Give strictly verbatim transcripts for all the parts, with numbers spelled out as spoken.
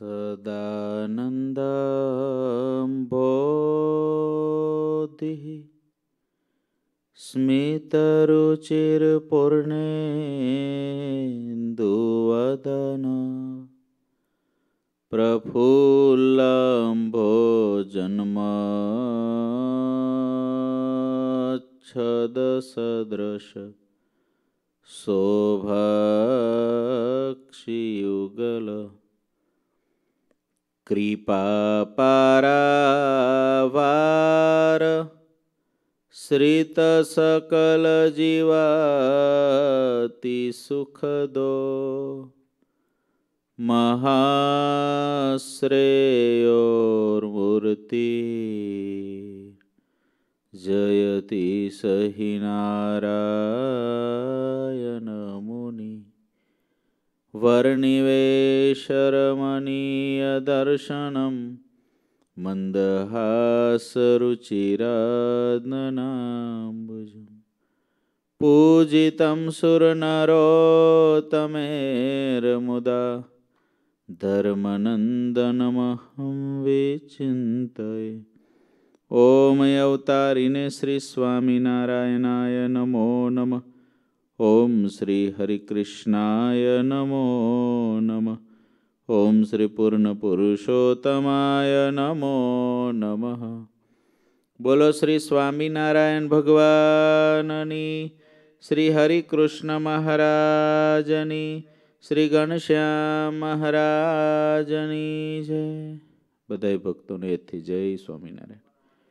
સદાનંદબોધિ સ્મિતરુચિરપૂર્ણેન્દુવદન પ્રફુલ્લંભોજન્મચ્છદસદૃશ શોભાક્ષિયુગલ કૃપાપારાવાર શ્રિત સકલ જીવાતિ સુખદો મહાશ્રેયોર્મૂર્તિ જયતિ સહિ નારાયણ મુનિ વર્ણિવેશરમણીય દર્શનમ મંદહાસરુચિરાદનાંબુજમ પૂજિતમ સુરનરોત્તમેર્મુદા ધર્મનંદનમહં વિચિંતયે. ઓમ અવતારીને શ્રી સ્વામિનારાયણાય નમો નમઃ. ઓમ શ્રી હરિકૃષ્ણાય નમો નમઃ. ઓમ શ્રી પૂર્ણ પુરુષોત્તમાય નમો નમઃ. બોલો શ્રી સ્વામિનારાયણ ભગવાનની, શ્રી હરિકૃષ્ણ મહારાજની, શ્રી ઘનશ્યામ મહારાજની જય. બધા ભક્તોને એથી જય સ્વામિનારાયણ.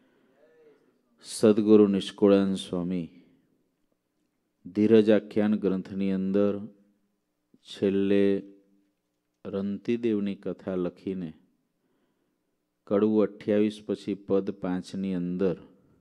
સદગુરુ નિષ્કુળાનંદ સ્વામી ધીરજાખ્યાન ગ્રંથની અંદર છેલ્લે રંતિદેવની કથા લખીને કડવું અઠ્યાવીસ પછી પદ પાંચની અંદર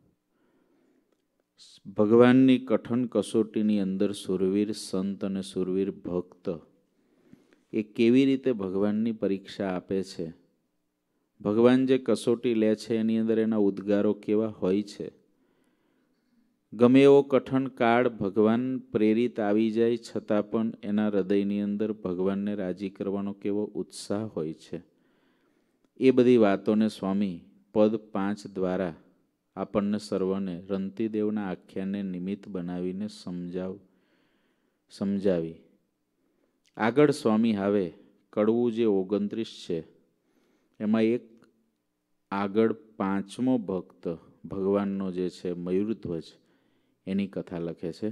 ભગવાનની કઠન કસોટીની અંદર સુરવીર સંત અને સુરવીર ભક્ત એ કેવી રીતે ભગવાનની પરીક્ષા આપે છે, ભગવાન જે કસોટી લે છે એની અંદર એના ઉદ્ગારો કેવા હોય છે. ગમે એવો કઠણ કાળ ભગવાન પ્રેરિત આવી જાય છતાં પણ એના હૃદયની અંદર ભગવાનને રાજી કરવાનો કેવો ઉત્સાહ હોય છે. એ બધી વાતોને સ્વામી પદ પાંચ દ્વારા આપણને સર્વને રંતિદેવના આખ્યાનને નિમિત્ત બનાવીને સમજાવ સમજાવી આગળ સ્વામી હવે કડવું જે ઓગણત્રીસ છે એમાં એક આગળ પાંચમો ભક્ત ભગવાનનો જે છે મયુરધ્વજ એની કથા લખે છે.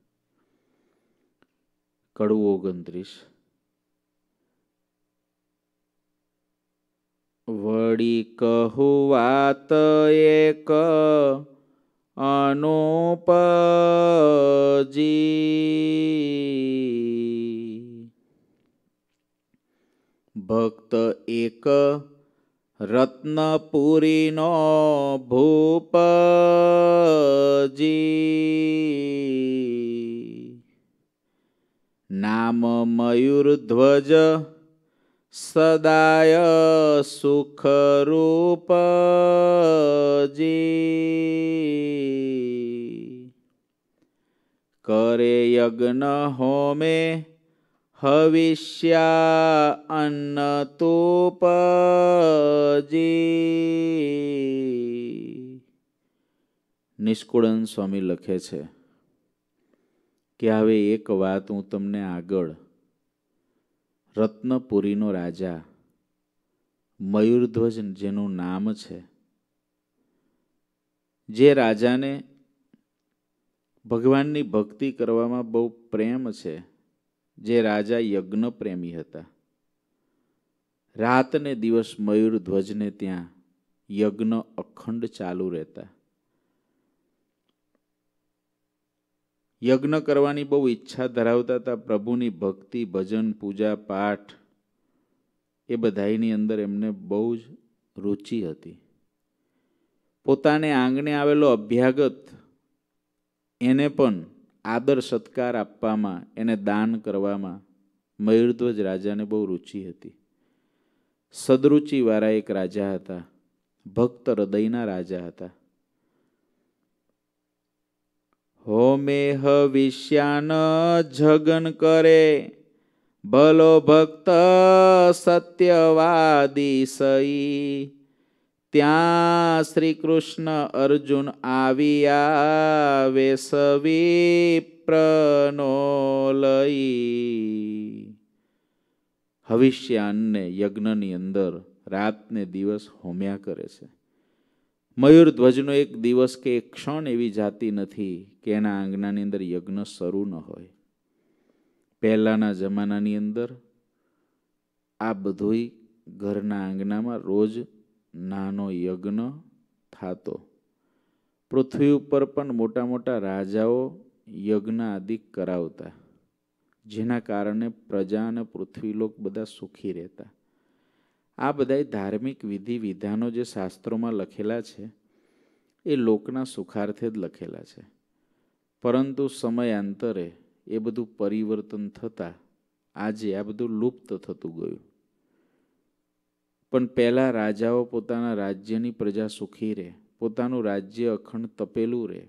કડવું ઓગણત્રીસ. વળી કહું વાત એક અનુપજી, ભક્ત એક રત્નપુરીનો ભૂપજી, નામ મયુરધ્વજ સદાય સુખરૂપજી, કરે યજ્ઞ હોમે હવિષ્યા અન્ન તુપજી. નિષ્કુળાનંદ સ્વામી લખે છે કે હવે એક વાત હું તમને આગળ રત્નપુરીનો રાજા મયુરધ્વજ જેનું નામ છે, જે રાજાને ભગવાનની ભક્તિ કરવામાં બહુ પ્રેમ છે, જે રાજા યજ્ઞ પ્રેમી હતા, રાત ને દિવસ મયુરધ્વજને ત્યાં યજ્ઞ અખંડ ચાલુ રહેતા. યજ્ઞ કરવાની બહુ ઈચ્છા ધરાવતા હતા. પ્રભુની ભક્તિ, ભજન, પૂજા, પાઠ એ બધાની અંદર એમને બહુ જ રુચિ હતી. પોતાને આંગણે આવેલો અભ્યાગત એને પણ આદર સત્કાર આપવામાં, એને દાન કરવામાં મયુરધ્વજ રાજાને બહુ રુચિ હતી. સદરુચિવાળા એક રાજા હતા, ભક્ત હૃદયના રાજા હતા. હોમે હવિષ્યાન જગન કરે ભલો ભક્ત સત્યવાદી સઈ, ત્યાં શ્રી કૃષ્ણ અર્જુન આવ્યા વેસવી પ્રનો લઈ. હવિષ્યાનને યજ્ઞની અંદર રાત ને દિવસ હોમ્યા કરે છે. મયુર ધ્વજનો એક દિવસ કે એક ક્ષણ એવી જાતી નથી કે એના આંગણાની અંદર યજ્ઞ શરૂ ન હોય. પહેલાના જમાનાની અંદર આ બધુંય ઘરના આંગણામાં રોજ નાનો યજ્ઞ થતો. પૃથ્વી ઉપર પણ મોટા મોટા રાજાઓ યજ્ઞ આદિ કરાવતા, જેના કારણે પ્રજા અને પૃથ્વીલોક બધા સુખી રહેતા. આ બધા ધાર્મિક વિધિ વિધાનો જે શાસ્ત્રોમાં લખેલા છે એ લોકના સુખાર્થે જ લખેલા છે. પરંતુ સમયાંતરે એ બધું પરિવર્તન થતાં આજે આ બધું લુપ્ત થતું ગયું. પણ પહેલા રાજાઓ પોતાના રાજ્યની પ્રજા સુખી રહે, પોતાનું રાજ્ય અખંડ તપેલું રહે,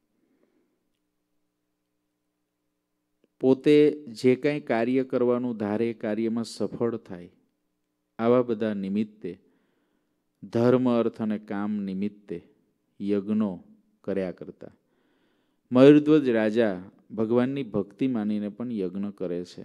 પોતે જે કંઈ કાર્ય કરવાનું ધારે એ કાર્યમાં સફળ થાય, આવા બધા નિમિત્તે ધર્મ અર્થ અને કામ નિમિત્તે યજ્ઞો કર્યા કરતા. મયુરધ્વજ રાજા ભગવાનની ભક્તિ માનીને પણ યજ્ઞ કરે છે.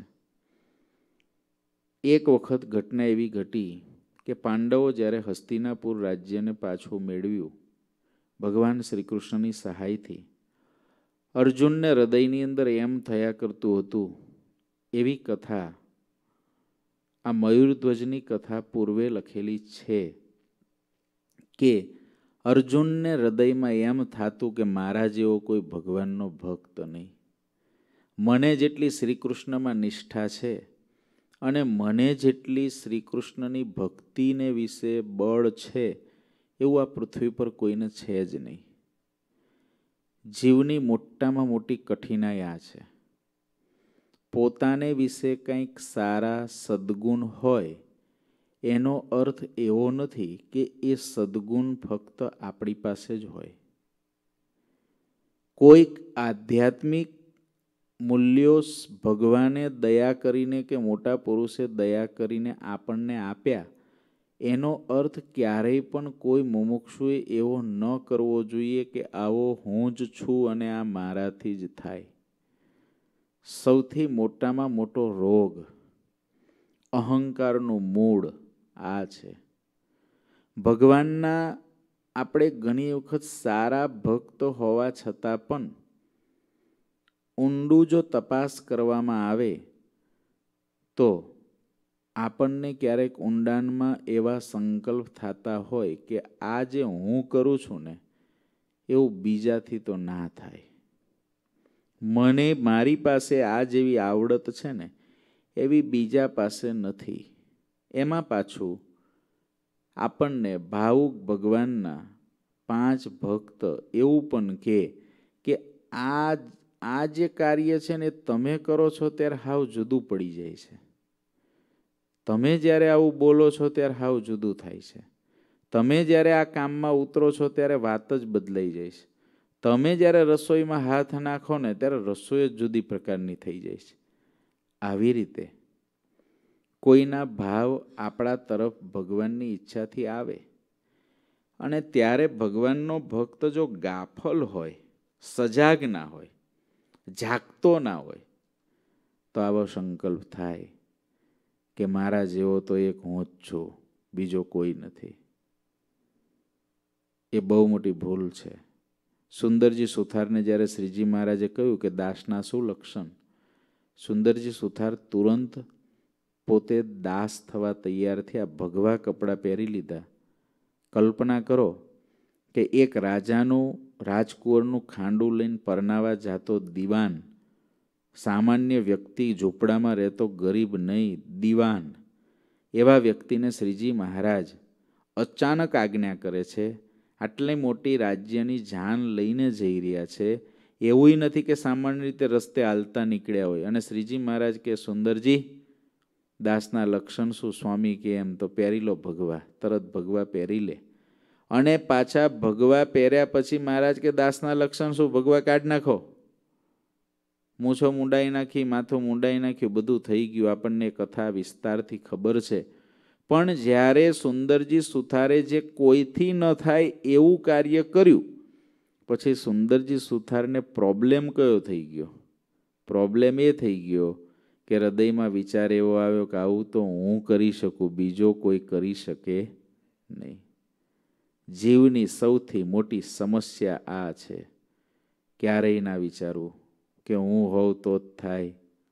એક વખત ઘટના એવી ઘટી કે પાંડવો જ્યારે હસ્તિનાપુર રાજ્યને પાછું મેળવ્યું ભગવાન શ્રી કૃષ્ણની સહાયથી, અર્જુનને હૃદયની અંદર એમ થયા કરતું હતું, એવી કથા આ મયુરધ્વજની કથા પૂર્વે લખેલી છે કે અર્જુનને હૃદયમાં એમ થતું કે મારા જેવો કોઈ ભગવાનનો ભક્ત નહીં. મને જેટલી શ્રી કૃષ્ણમાં નિષ્ઠા છે અને મને જેટલી શ્રી કૃષ્ણની ભક્તિને વિશે બળ છે એવું આ પૃથ્વી પર કોઈને છે જ નહીં. જીવની મોટામાં મોટી કઠિનાઈ આ છે. પોતાને વિશે કંઈક સારા સદ્ગુણ હોય એનો અર્થ એવો નથી કે એ સદ્ગુણ ફક્ત આપણી પાસે જ હોય. કોઈક આધ્યાત્મિક મૂલ્યો ભગવાને દયા કરીને કે મોટા પુરુષે દયા કરીને આપણને આપ્યા, એનો અર્થ ક્યારેય પણ કોઈ મુમુક્ષુએ એવો ન કરવો જોઈએ કે આવો હું જ છું અને આ મારાથી જ થાય. સૌથી મોટામાં મોટો રોગ અહંકારનું મૂળ આ છે. ભગવાનના આપણે ઘણી વખત સારા ભક્ત હોવા છતાં પણ ઊંડું જો તપાસ કરવામાં આવે તો આપણને ક્યારેક ઊંડાણમાં એવા સંકલ્પ થતા હોય કે આ જે હું કરું છું ને એવું બીજાથી તો ના થાય. મને મારી પાસે આ જેવી આવડત છે ને એવી બીજા પાસે નથી. એમાં પાછું આપણને ભાવુક ભગવાનના પાંચ ભક્ત એવું પણ કહે કે આ આ જે કાર્ય છે ને તમે કરો છો ત્યારે હાવ જુદું પડી જાય છે. તમે જ્યારે આવું બોલો છો ત્યારે હાવ જુદું થાય છે. તમે જ્યારે આ કામમાં ઉતરો છો ત્યારે વાત જ બદલાઈ જાય છે. તમે જ્યારે રસોઈમાં હાથ નાખો ને ત્યારે રસોઈ જ જુદી પ્રકારની થઈ જાય છે. આવી રીતે કોઈના ભાવ આપણા તરફ ભગવાનની ઈચ્છાથી આવે અને ત્યારે ભગવાનનો ભક્ત જો ગાફલ હોય, સજાગ ના હોય, જાગતો ના હોય તો આવો સંકલ્પ થાય કે મારા જેવો તો એક હું જ છું, બીજો કોઈ નથી. એ બહુ મોટી ભૂલ છે. સુંદરજી સુથારને જ્યારે શ્રીજી મહારાજે કહ્યું કે દાસના શું લક્ષણ, સુંદરજી સુથાર તુરંત પોતે દાસ થવા તૈયાર થયા, ભગવા કપડાં પહેરી લીધા. કલ્પના કરો કે એક રાજાનું રાજકુંવરનું ખાંડું લઈને પરણાવા જાતો દીવાન, સામાન્ય વ્યક્તિ, ઝૂંપડામાં રહેતો ગરીબ નહીં, દીવાન, એવા વ્યક્તિને શ્રીજી મહારાજ અચાનક આજ્ઞા કરે છે. આટલી મોટી રાજ્યની જાન લઈને જઈ રહ્યા છે, એવું નથી કે સામાન્ય રીતે રસ્તે હાલતા નીકળ્યા હોય. અને શ્રીજી મહારાજ કે સુંદરજી દાસના લક્ષણ શું? સ્વામી કે એમ તો પહેરી લો ભગવા. તરત ભગવા પહેરી લે. અને પાછા ભગવા પહેર્યા પછી મહારાજ કે દાસના લક્ષણ શું? ભગવા કાઢ નાખો. મૂછો મૂંડાઈ નાખી, માથું મૂંડાઈ નાખ્યું, બધું થઈ ગયું, આપણને કથા વિસ્તારથી ખબર છે. પણ જ્યારે સુંદરજી સુથારે જે કોઈથી ન થાય એવું કાર્ય કર્યું, પછી સુંદરજી સુથારને પ્રોબ્લેમ કયો થઈ ગયો? પ્રોબ્લેમ એ થઈ ગયો કે હૃદયમાં વિચાર એવો આવ્યો કે આવું તો હું કરી શકું, બીજો કોઈ કરી શકે નહીં. જીવની સૌથી મોટી સમસ્યા આ છે. ક્યારેય ના વિચારવું કે હું હોઉં તો જ થાય,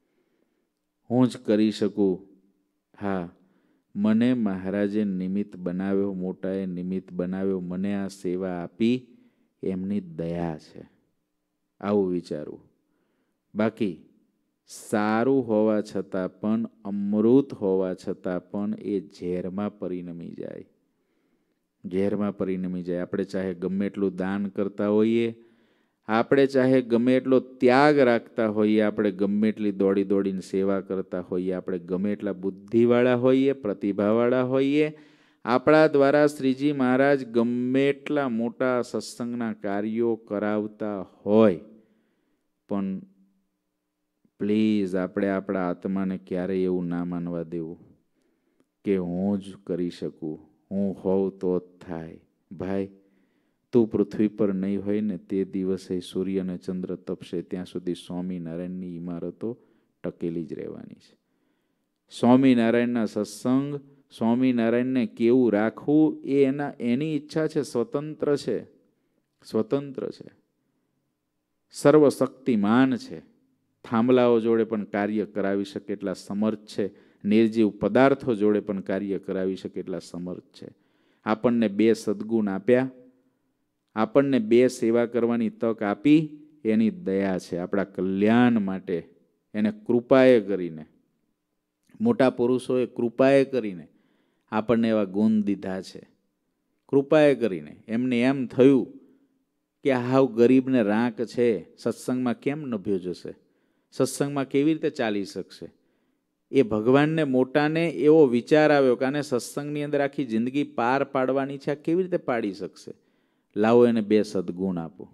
હું જ કરી શકું. હા, મને મહારાજે નિમિત્ત બનાવ્યો, મોટાએ નિમિત્ત બનાવ્યો, મને આ સેવા આપી, એમની દયા છે, આવું વિચારવું. બાકી સારું હોવા છતાં પણ, અમૃત હોવા છતાં પણ એ ઝેરમાં પરિણમી જાય, ઝેરમાં પરિણમી જાય. આપણે ચાહે ગમે એટલું દાન કરતા હોઈએ, આપણે ચાહે ગમે એટલો ત્યાગ રાખતા હોઈએ, આપણે ગમે એટલી દોડી દોડીને સેવા કરતા હોઈએ, આપણે ગમે એટલા બુદ્ધિવાળા હોઈએ, પ્રતિભાવાળા હોઈએ, આપણા દ્વારા શ્રીજી મહારાજ ગમે એટલા મોટા સત્સંગના કાર્યો કરાવતા હોય, પણ પ્લીઝ આપણે આપણા આત્માને ક્યારેય એવું ના માનવા દેવું કે હું જ કરી શકું, હું હોઉં તો જ થાય. ભાઈ, તું પૃથ્વી પર નહીં હોય ને તે દિવસે સૂર્ય અને ચંદ્ર તપશે, ત્યાં સુધી સ્વામિનારાયણની ઇમારતો ટકેલી જ રહેવાની છે. સ્વામિનારાયણના સત્સંગ, સ્વામિનારાયણને કેવું રાખવું એ એના એની ઈચ્છા છે, સ્વતંત્ર છે, સ્વતંત્ર છે, સર્વશક્તિમાન છે. થાંભલાઓ જોડે પણ કાર્ય કરાવી શકે એટલા સમર્થ છે, નિર્જીવ પદાર્થો જોડે પણ કાર્ય કરાવી શકે એટલા સમર્થ છે. આપણને બે સદ્ગુણ આપ્યા, આપણને બે સેવા કરવાની તક આપી, એની દયા છે. આપણા કલ્યાણ માટે એને કૃપાએ કરીને, મોટા પુરુષોએ કૃપાએ કરીને આપણને એવા ગુણ દીધા છે. કૃપાએ કરીને એમને એમ થયું કે હાવ ગરીબને રાંક છે, સત્સંગમાં કેમ નભ્યો જશે, સત્સંગમાં કેવી રીતે ચાલી શકશે? એ ભગવાનને મોટાને એવો વિચાર આવ્યો કે આને સત્સંગની અંદર આખી જિંદગી પાર પાડવાની છે, આ કેવી રીતે પાડી શકશે? લાવો એને બે સદ્ગુણ આપો,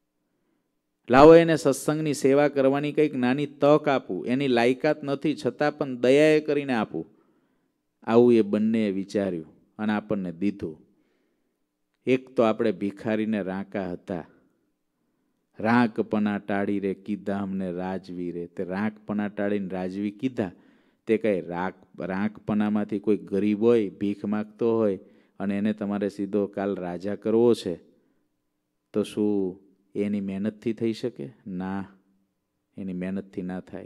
લાવો એને સત્સંગની સેવા કરવાની કંઈક નાની તક આપું, એની લાયકાત નથી છતાં પણ દયાએ કરીને આપું. આવું એ બંનેએ વિચાર્યું અને આપણને દીધું. એક તો આપણે ભિખારીને રાંકા હતા, રાંકપણા ટાળી રે કીધા અમને રાજવી રે. તે રાંકપણા ટાળીને રાજવી કીધા, તે કઈ રાંક રાંકપણામાંથી કોઈ ગરીબ હોય, ભીખ માગતો હોય અને એને તમારે સીધો કાલ રાજા કરવો છે, તો શું એની મહેનતથી થઈ શકે? ના, એની મહેનતથી ના થાય.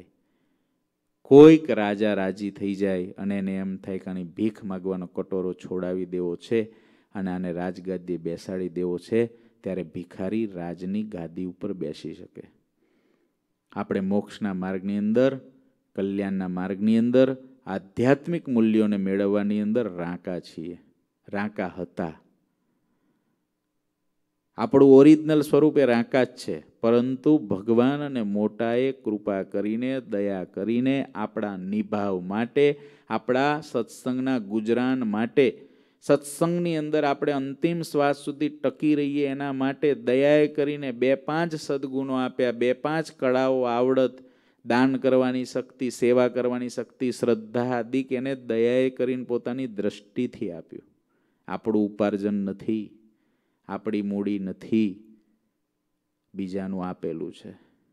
કોઈક રાજા રાજી થઈ જાય અને એને એમ થાય કે આની ભીખ માગવાનો કટોરો છોડાવી દેવો છે અને આને રાજગાદી બેસાડી દેવો છે, ત્યારે ભિખારી રાજની ગાદી ઉપર બેસી શકે. આપણે મોક્ષના માર્ગની અંદર, કલ્યાણના માર્ગની અંદર, આધ્યાત્મિક મૂલ્યોને મેળવવાની અંદર રાંકા છીએ, રાંકા હતા. આપણું ઓરિજિનલ સ્વરૂપ એ રાંકા જ છે, પરંતુ ભગવાન અને મોટાએ કૃપા કરીને, દયા કરીને આપણા નિભાવ માટે, આપણા સત્સંગના ગુજરાન માટે, સત્સંગની અંદર આપણે અંતિમ શ્વાસ સુધી ટકી રહીએ એના માટે દયાએ કરીને બે પાંચ સદ્ગુણો આપ્યા, બે પાંચ કળાઓ, આવડત, દાન કરવાની શક્તિ, સેવા કરવાની શક્તિ, શ્રદ્ધા આદિક એને દયાએ કરીને પોતાની દ્રષ્ટિથી આપ્યું. આપણું ઉપાર્જન નથી, આપણી મૂડી નથી, બીજાનું આપેલું છે.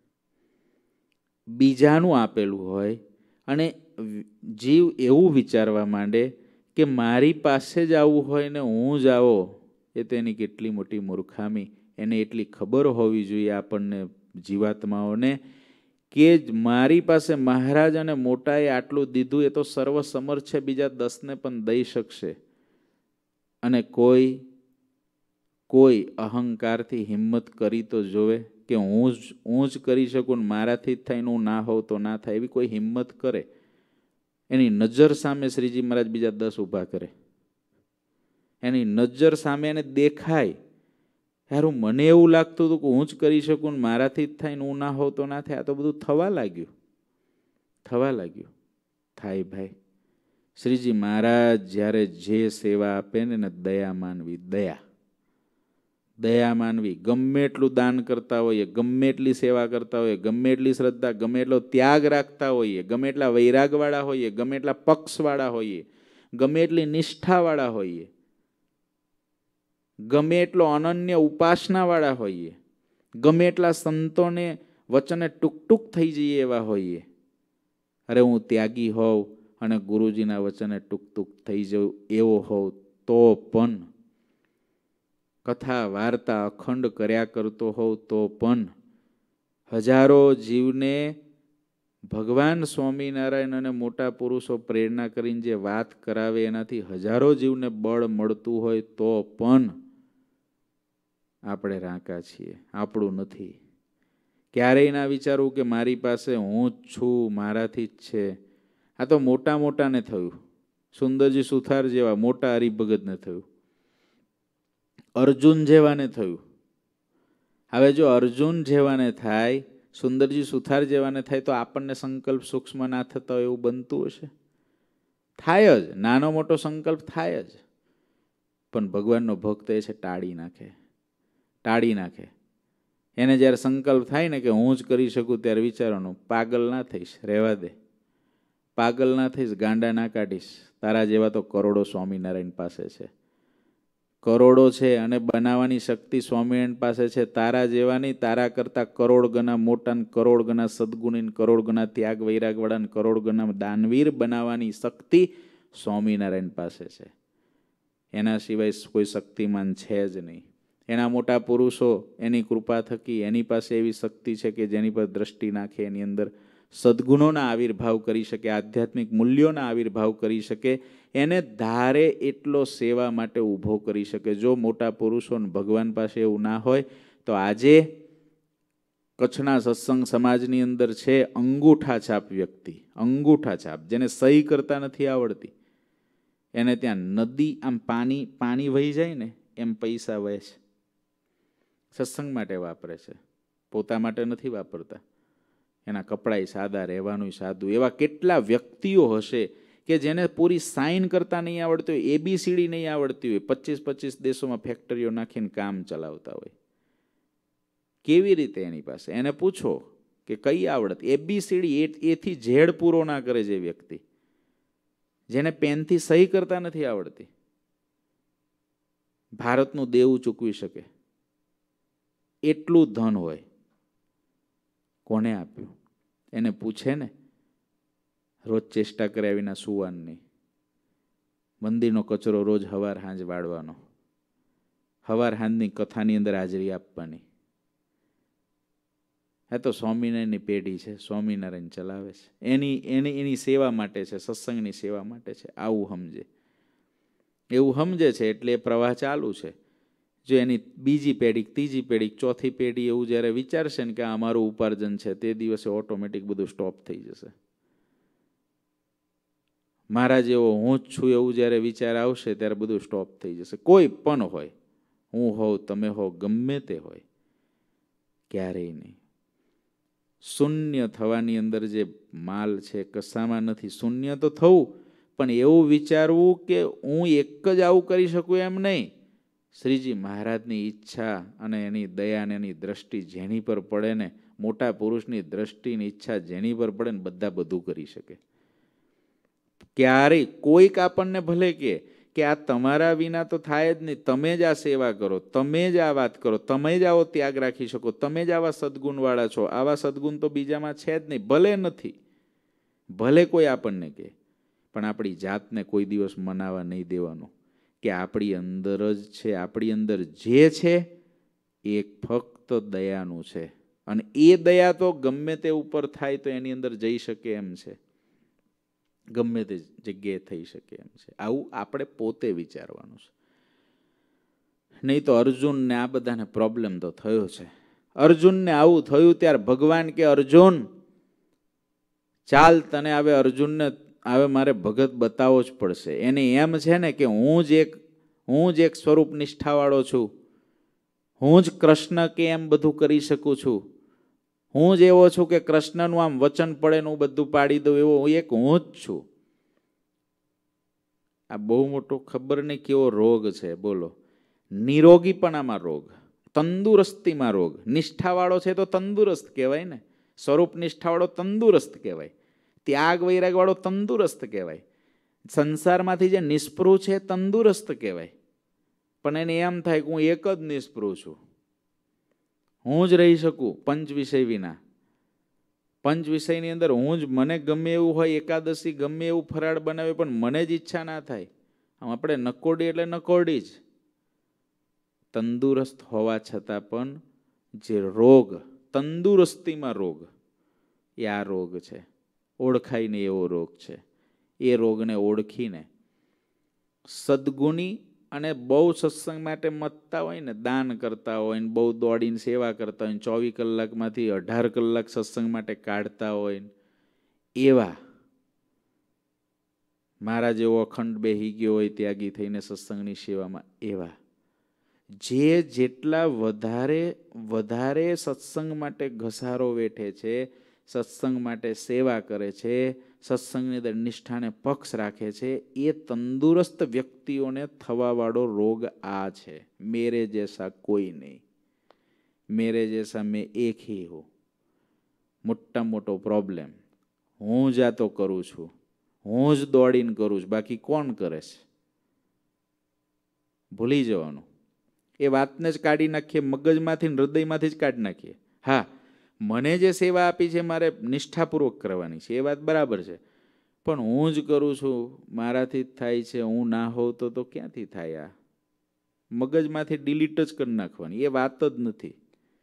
બીજાનું આપેલું હોય અને જીવ એવું વિચારવા માંડે કે મારી પાસે જ આવું હોય ને હું જ આવો, એ તેની કેટલી મોટી મૂર્ખામી. એને એટલી ખબર હોવી જોઈએ આપણને જીવાત્માઓને કે મારી પાસે મહારાજ અને મોટાએ આટલું દીધું, એ તો સર્વસમર્થ છે, બીજા દસને પણ દઈ શકશે. અને કોઈ કોઈ અહંકારથી હિંમત કરી તો જોવે કે હું જ હું જ કરી શકું ને મારાથી જ થાય, હું ના હોઉં તો ના થાય, એવી કોઈ હિંમત કરે? એની નજર સામે શ્રીજી મહારાજ બીજા દસ ઊભા કરે, એની નજર સામે એને દેખાય, યાર મને એવું લાગતું હતું કે હું જ કરી શકું ને મારાથી જ થાય ને હું ના હોઉં તો ના થાય. આ તો બધું થવા લાગ્યું, થવા લાગ્યું. થાય ભાઈ. શ્રીજી મહારાજ જ્યારે જે સેવા આપે ને એને દયા માનવી, દયા દયા માનવી, ગમે એટલું દાન કરતા હોઈએ, ગમે એટલી સેવા કરતા હોઈએ, ગમે એટલી શ્રદ્ધા, ગમે એટલો ત્યાગ રાખતા હોઈએ, ગમે એટલા વૈરાગવાળા હોઈએ, ગમે એટલા પક્ષવાળા હોઈએ, ગમે એટલી નિષ્ઠાવાળા હોઈએ, ગમે એટલો અનન્ય ઉપાસનાવાળા હોઈએ, ગમે એટલા સંતોને વચને ટૂંક ટૂંક થઈ જઈએ એવા હોઈએ, અરે હું ત્યાગી હોઉં અને ગુરુજીના વચને ટૂંક ટૂંક થઈ જવું એવો હોઉં તો પણ, કથા વાર્તા અખંડ કર્યા કરતો હોઉં તો પણ, હજારો જીવને ભગવાન સ્વામિનારાયણ અને મોટા પુરુષો પ્રેરણા કરીને જે વાત કરાવે એનાથી હજારો જીવને બળ મળતું હોય તો પણ આપણે રાંકા છીએ, આપણું નથી. ક્યારેય ના વિચારવું કે મારી પાસે હું જ છું, મારાથી જ છે. આ તો મોટા મોટાને થયું, સુંદરજી સુથાર જેવા મોટા હરિભગતને થયું, અર્જુન જેવાને થયું. હવે જો અર્જુન જેવાને થાય, સુંદરજી સુથાર જેવાને થાય તો આપણને સંકલ્પ સૂક્ષ્મ ના થતા હોય એવું બનતું હશે? થાય જ, નાનો મોટો સંકલ્પ થાય જ. પણ ભગવાનનો ભક્ત એ છે ટાળી નાખે, ટાળી નાખે. એને જ્યારે સંકલ્પ થાય ને કે હું જ કરી શકું, ત્યારે વિચારવાનું પાગલ ના થઈશ, રહેવા દે. પાગલ ના થઈશ, ગાંડા ના કાઢીશ. તારા જેવા તો કરોડો સ્વામિનારાયણ પાસે છે, કરોડો છે, અને બનાવવાની શક્તિ સ્વામિનારાયણ પાસે છે. તારા જેવાની, તારા કરતા કરોડ ગણા મોટા, કરોડ ગણા સદગુણી, કરોડ ગણા ત્યાગ વૈરાગવાળા, કરોડ ગણા દાનવીર બનાવવાની શક્તિ સ્વામિનારાયણ પાસે છે. એના સિવાય કોઈ શક્તિમાન છે જ નહીં. એના મોટા પુરુષો એની કૃપા થકી એની પાસે એવી શક્તિ છે કે જેની પર દ્રષ્ટિ નાખે એની અંદર સદગુણોના આવિર્ભાવ કરી શકે, આધ્યાત્મિક મૂલ્યોના આવિર્ભાવ કરી શકે, એને ધારે એટલો સેવા માટે ઊભો કરી શકે. જો મોટા પુરુષો ભગવાન પાસે એવું ના હોય તો આજે કચ્છના સત્સંગ સમાજની અંદર છે અંગૂઠા છાપ વ્યક્તિ, અંગૂઠા છાપ, જેને સહી કરતા નથી આવડતી, એને ત્યાં નદી આમ પાણી પાણી વહી જાય ને એમ પૈસા વહે છે. સત્સંગ માટે વાપરે છે, પોતા માટે નથી વાપરતા. એના કપડાય સાદા, રહેવાનું સાદું. એવા કેટલા વ્યક્તિઓ હશે કે જેને પૂરી સાઇન કરતા નહીં આવડતી હોય, એબીસીડી નહીં આવડતી હોય, પચીસ પચીસ દેશોમાં ફેક્ટરીઓ નાખીને કામ ચલાવતા હોય. કેવી રીતે એની પાસે? એને પૂછો કે કઈ આવડત, એબીસીડી એથી ઝેડ પૂરો ના કરે જે વ્યક્તિ, જેને પેનથી સહી કરતા નથી આવડતી, ભારતનું દેવું ચૂકવી શકે એટલું ધન હોય. કોને આપ્યું? એને પૂછે ને. રોજ ચેષ્ટા કર્યા વિના સુવાનું નહીં. મંદિરનો કચરો રોજ હવાર હાંજ વાળવાનો, હવાર હાંજની કથાની અંદર હાજરી આપવાની. આ તો સ્વામિનારાયણની પેઢી છે, સ્વામિનારાયણ ચલાવે છે, એની એની એની સેવા માટે છે, સત્સંગની સેવા માટે છે. આવું સમજે, એવું સમજે છે એટલે એ પ્રવાહ ચાલુ છે. જો એની બીજી પેઢી, ત્રીજી પેઢી, ચોથી પેઢી એવું જ્યારે વિચારશે ને કે આ અમારું ઉપાર્જન છે, તે દિવસે ઓટોમેટિક બધું સ્ટોપ થઈ જશે. મારા જેવો હું જ છું એવું જ્યારે વિચાર આવશે ત્યારે બધું સ્ટોપ થઈ જશે. કોઈ પણ હોય, હું હોઉં, તમે હો, ગમે તે હોય, ક્યારેય નહીં. શૂન્ય થવાની અંદર જે માલ છે કશામાં નથી. શૂન્ય તો થવું, પણ એવું વિચારવું કે હું એક જ આવું કરી શકું એમ નહીં. શ્રીજી મહારાજની ઈચ્છા અને એની દયા અને એની દ્રષ્ટિ જેની પર પડે ને, મોટા પુરુષની દ્રષ્ટિની ઈચ્છા જેની પર પડે ને, બધા બધું કરી શકે. ક્યારેય કોઈક આપણને ભલે કે કે આ તમારા વિના તો થાય જ નહીં, તમે જ આ સેવા કરો, તમે જ આ વાત કરો, તમે જ આવો ત્યાગ રાખી શકો, તમે જ આવા સદગુણવાળા છો, આવા સદગુણ તો બીજામાં છે જ નહીં. ભલે નથી, ભલે કોઈ આપણને કહે, પણ આપણી જાતને કોઈ દિવસ મનાવા નહીં દેવાનું કે આપણી અંદર જ છે. આપણી અંદર જે છે એ ફક્ત દયાનું છે, અને એ દયા તો ગમે તે ઉપર થાય તો એની અંદર જઈ શકે એમ છે, ગમે તે જગ્યાએ થઈ શકે એમ છે. આવું આપણે પોતે વિચારવાનું છે. નહીં તો અર્જુનને આ બધાને પ્રોબ્લેમ તો થયો છે. અર્જુનને આવું થયું ત્યારે ભગવાન કે અર્જુન ચાલ, તને હવે અર્જુનને હવે મારે ભગત બતાવવો જ પડશે. એને એમ છે ને કે હું જ એક હું જ એક સ્વરૂપ નિષ્ઠાવાળો છું, હું જ કૃષ્ણ કે એમ બધું કરી શકું છું, હું જ એવો છું કે કૃષ્ણનું આમ વચન પડે ને હું બધું પાડી દઉં, એવો એક હું જ છું. આ બહુ મોટો ખબર નહીં કેવો રોગ છે. બોલો, નિરોગી પણ આમાં રોગ. તંદુરસ્તીમાં રોગ. નિષ્ઠાવાળો છે તો તંદુરસ્ત કહેવાય ને. સ્વરૂપ નિષ્ઠાવાળો તંદુરસ્ત કહેવાય. ત્યાગ વૈરાગવાળો તંદુરસ્ત કહેવાય. સંસારમાંથી જે નિષ્પૃહ છે તંદુરસ્ત કહેવાય. પણ એને એમ થાય કે હું એક જ નિષ્પૃહ છું, હું જ રહી શકું પંચ વિષય વિના. પંચ વિષયની અંદર હું જ, મને ગમે એવું હોય એકાદશી ગમે એવું ફરાળ બનાવે પણ મને જ ઈચ્છા ના થાય. આમ આપણે નકોરડી એટલે નકોરડી જ. તંદુરસ્ત હોવા છતાં પણ જે રોગ, તંદુરસ્તીમાં રોગ, એ આ રોગ છે. ઓળખાય નહીં એવો રોગ છે. એ રોગને ઓળખીને સદગુણી અને બહુ સત્સંગ માટે મતતા હોય ને, દાન કરતા હોય ને, બહુ દોડીને સેવા કરતા હોય ને, ચોવીસ કલાકમાંથી અઢાર કલાક સત્સંગ માટે કાઢતા હોય ને, એવા મારા જેવો અખંડ બેહી ગયો હોય ત્યાગી થઈને સત્સંગની સેવામાં, એવા જે જેટલા વધારે વધારે સત્સંગ માટે ઘસારો વેઠે છે, સત્સંગ માટે સેવા કરે છે, સત્સંગની અંદર નિષ્ઠાને પક્ષ રાખે છે, એ તંદુરસ્ત વ્યક્તિઓને થવાવાળો રોગ આ છે. મેરે જૈસા કોઈ નહીં, મેરે જૈસા મેં એક હી હું. મોટા મોટો પ્રોબ્લેમ હું જાતો કરું છું, હું જ દોડીને કરું છું, બાકી કોણ કરે છે? ભૂલી જવાનું. એ વાતને જ કાઢી નાખીએ મગજમાંથી, હૃદયમાંથી જ કાઢી નાખીએ. હા, મને જે સેવા આપી છે મારે નિષ્ઠાપૂર્વક કરવાની છે, એ વાત બરાબર છે. પણ હું જ કરું છું, મારાથી જ થાય છે, હું ના હોઉં તો તો ક્યાંથી થાય? આ મગજમાંથી ડિલીટ જ કરી નાખવાની. એ વાત જ નથી,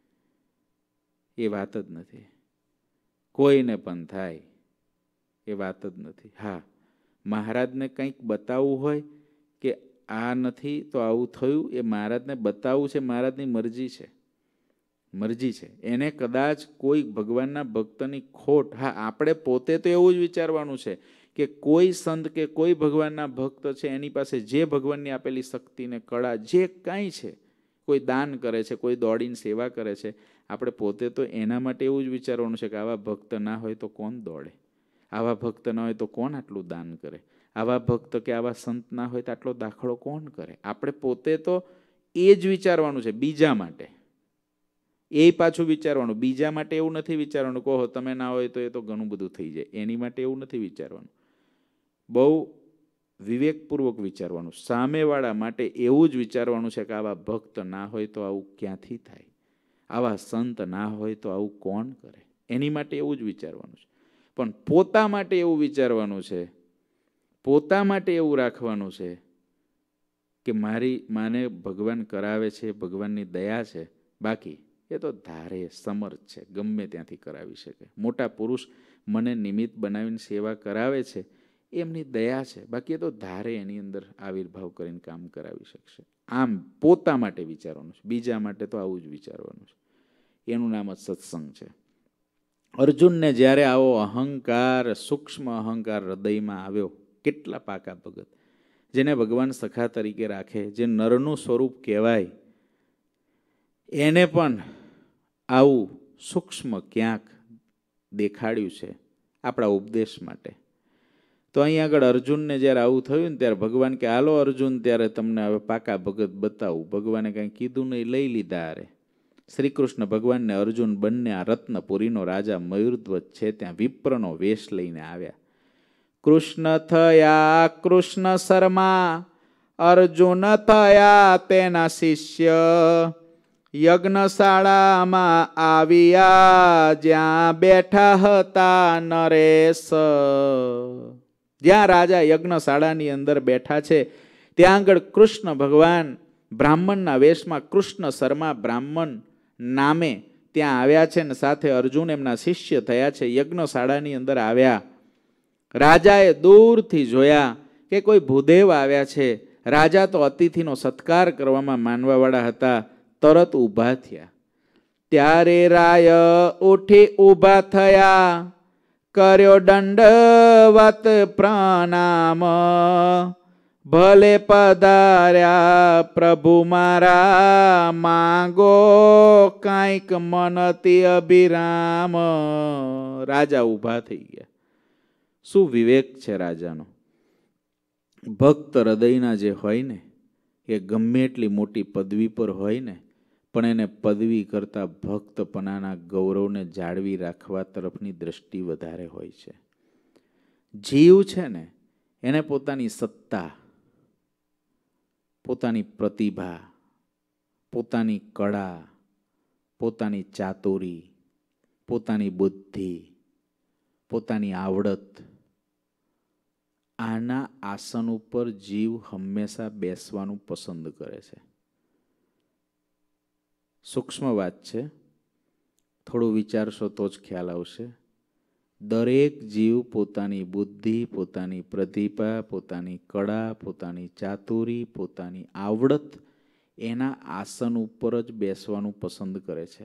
એ વાત જ નથી. કોઈને પણ થાય એ વાત જ નથી. હા, મહારાજને કંઈક બતાવવું હોય કે આ નથી તો આવું થયું, એ મહારાજને બતાવવું છે, મહારાજની મરજી છે, મરજી છે. એને કદાચ કોઈ ભગવાનના ભક્તની ખોટ, હા, આપણે પોતે તો એવું જ વિચારવાનું છે કે કોઈ સંત કે કોઈ ભગવાનના ભક્ત છે એની પાસે જે ભગવાનની આપેલી શક્તિ ને કળા જે કાંઈ છે, કોઈ દાન કરે છે, કોઈ દોડીને સેવા કરે છે, આપણે પોતે તો એના માટે એવું જ વિચારવાનું છે કે આવા ભક્ત ના હોય તો કોણ દોડે, આવા ભક્ત ના હોય તો કોણ આટલું દાન કરે, આવા ભક્ત કે આવા સંત ના હોય તો આટલો દાખલો કોણ કરે. આપણે પોતે તો એ જ વિચારવાનું છે બીજા માટે. એ પાછું વિચારવાનું બીજા માટે. એવું નથી વિચારવાનું કહો તમે ના હોય તો એ તો ઘણું બધું થઈ જાય, એની માટે એવું નથી વિચારવાનું. બહુ વિવેકપૂર્વક વિચારવાનું. સામેવાળા માટે એવું જ વિચારવાનું છે કે આવા ભક્ત ના હોય તો આવું ક્યાંથી થાય, આવા સંત ના હોય તો આવું કોણ કરે. એની માટે એવું જ વિચારવાનું છે. પણ પોતા માટે એવું વિચારવાનું છે, પોતા માટે એવું રાખવાનું છે કે મારી માને ભગવાન કરાવે છે, ભગવાનની દયા છે, બાકી એ તો ધારે સમર્થ છે, ગમે ત્યાંથી કરાવી શકે. મોટા પુરુષ મને નિમિત્ત બનાવીને સેવા કરાવે છે, એમની દયા છે, બાકી એ તો ધારે એની અંદર આવિર્ભાવ કરીને કામ કરાવી શકશે. આમ પોતા માટે વિચારવાનું છે, બીજા માટે તો આવું જ વિચારવાનું છે. એનું નામ જ સત્સંગ છે. અર્જુનને જ્યારે આવો અહંકાર, સૂક્ષ્મ અહંકાર હૃદયમાં આવ્યો, કેટલા પાકા ભગત જેને ભગવાન સખા તરીકે રાખે, જે નરનું સ્વરૂપ કહેવાય, એને પણ આવું સૂક્ષ્મ ક્યાંક દેખાડ્યું છે આપણા ઉપદેશ માટે. તો અહીં આગળ અર્જુનને જ્યારે આવું થયું ને ત્યારે ભગવાન કે હાલો અર્જુન, ત્યારે તમને હવે પાકા ભગત બતાવું. ભગવાને કંઈ કીધું નહીં, લઈ લીધા. અરે શ્રી કૃષ્ણ ભગવાનને અર્જુન બંને આ રત્નપુરીનો રાજા મયુરધ્વજ છે ત્યાં વિપ્રનો વેશ લઈને આવ્યા. કૃષ્ણ થયા કૃષ્ણ શર્મા, અર્જુન થયા તેના શિષ્ય, યજ્ઞશાળામાં આવ્યા જ્યાં બેઠા હતા નરેશ. જ્યાં રાજા યજ્ઞશાળાની અંદર બેઠા છે ત્યાં આગળ કૃષ્ણ ભગવાન બ્રાહ્મણના વેશમાં, કૃષ્ણ શર્મા બ્રાહ્મણ નામે ત્યાં આવ્યા છે ને સાથે અર્જુન એમના શિષ્ય થયા છે. યજ્ઞશાળાની અંદર આવ્યા. રાજાએ દૂરથી જોયા કે કોઈ ભૂદેવ આવ્યા છે. રાજા તો અતિથિનો સત્કાર કરવામાં માનવાવાળા હતા. તરત ઊભા થયા. ત્યારે રાય ઉઠી ઊભા થયા, કર્યો દંડવત પ્રણામ. ભલે પધાર્યા પ્રભુ મારા, માંગો કાંઈક મનથી અભિરામ. રાજા ઊભા થઈ ગયા. શું વિવેક છે રાજાનો! ભક્ત હૃદયના જે હોય ને, એ ગમે એટલી મોટી પદવી પર હોય ને, પણ એને પદવી કરતાં ભક્તપણાના ગૌરવને જાળવી રાખવા તરફની દ્રષ્ટિ વધારે હોય છે. જીવ છે ને એને પોતાની સત્તા, પોતાની પ્રતિભા, પોતાની કળા, પોતાની ચાતુરી, પોતાની બુદ્ધિ, પોતાની આવડત, આના આસન ઉપર જીવ હંમેશા બેસવાનું પસંદ કરે છે. સૂક્ષ્મ વાત છે, થોડું વિચારશો તો જ ખ્યાલ આવશે. દરેક જીવ પોતાની બુદ્ધિ, પોતાની પ્રતિભા, પોતાની કળા, પોતાની ચાતુરી, પોતાની આવડત એના આસન ઉપર જ બેસવાનું પસંદ કરે છે.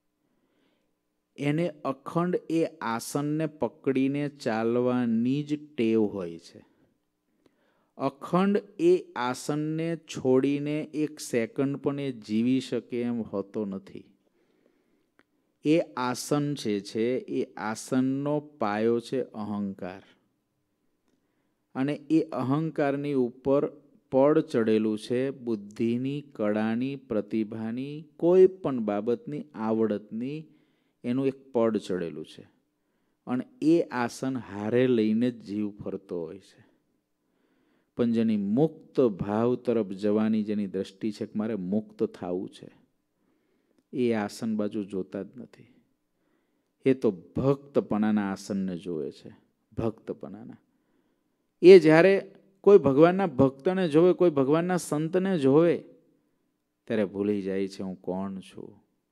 એને અખંડ એ આસનને પકડીને ચાલવાની જ ટેવ હોય છે. અખંડ એ આસનને છોડીને એક સેકન્ડ પણ એ જીવી શકે એમ હોતો નથી. એ આસન છે છે એ આસનનો પાયો છે અહંકાર, અને એ અહંકારની ઉપર પડ ચડેલું છે બુદ્ધિની, કળાની, પ્રતિભાની, કોઈ પણ બાબતની આવડતની એનું એક પડ ચડેલું છે. અને એ આસન હારે લઈને જ જીવ ફરતો હોય છે. પણ જેની મુક્ત ભાવ તરફ જવાની જેની દ્રષ્ટિ છે કે મારે મુક્ત થવું છે, એ આસન બાજુ જોતા જ નથી. એ તો ભક્તપણાના આસનને જોવે છે. ભક્તપણાના એ જ્યારે કોઈ ભગવાનના ભક્તને જોવે, કોઈ ભગવાનના સંતને જોવે, ત્યારે ભૂલી જાય છે હું કોણ છું,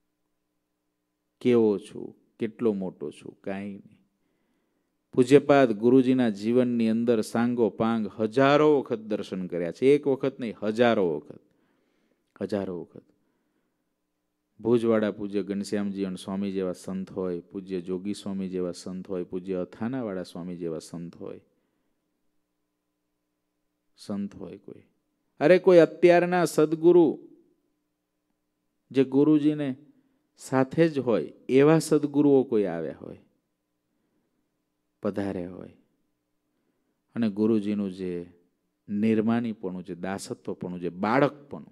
કેવો છું, કેટલો મોટો છું. કાંઈ નહીં. પૂજ્યપાદ ગુરુજીના જીવનની અંદર સાંગો પાંગ હજારો વખત દર્શન કર્યા છે. એક વખત નહીં, હજારો વખત, હજારો વખત. ભુજવાડા પૂજ્ય ઘનશ્યામજી અને સ્વામી જેવા સંત હોય, પૂજ્ય જોગી સ્વામી જેવા સંત હોય, પૂજ્ય અથાનાવાળા સ્વામી જેવા સંત હોય, સંત હોય કોઈ. અરે કોઈ અત્યારના સદગુરુ જે ગુરુજીને સાથે જ હોય એવા સદગુરુઓ કોઈ આવ્યા હોય, પધાર્યા હોય, અને ગુરુજીનું જે નિર્માનીપણું, જે દાસત્વપણું, જે બાળકપણું.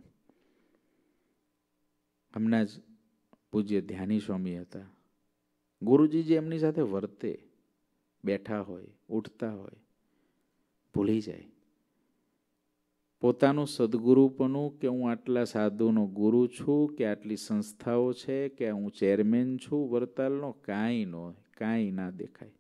હમણાં જ પૂજ્ય ધ્યાની સ્વામી હતા. ગુરુજી જે એમની સાથે વર્તે, બેઠા હોય, ઉઠતા હોય, ભૂલી જાય પોતાનું સદગુરુપણું, કે હું આટલા સાધુનો ગુરુ છું, કે આટલી સંસ્થાઓ છે, કે હું ચેરમેન છું વરતાલનો. કાંઈ ન હોય, કાંઈ ના દેખાય.